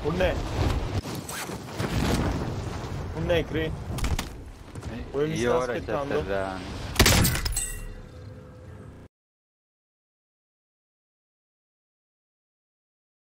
Un necri? Dove mi Io sta ora ci aspettando? atterrando.